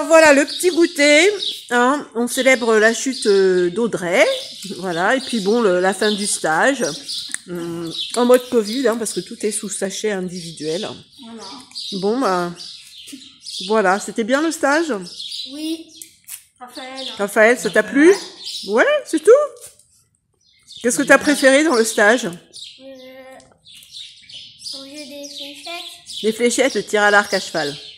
Voilà le petit goûter, hein. On célèbre la chute d'Audrey, voilà, et puis bon, la fin du stage, en mode Covid, hein, parce que tout est sous sachet individuel. Voilà. Bon, bah, voilà, c'était bien le stage? Oui, Raphaël. Raphaël, ça t'a plu? Ouais, c'est tout? Qu'est-ce que t'as préféré dans le stage? Au jeu des fléchettes. Les fléchettes, le tir à l'arc à cheval.